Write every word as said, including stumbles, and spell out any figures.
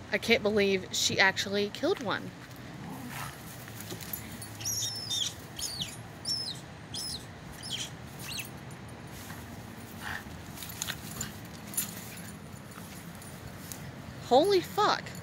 I can't believe she actually killed one. Holy fuck.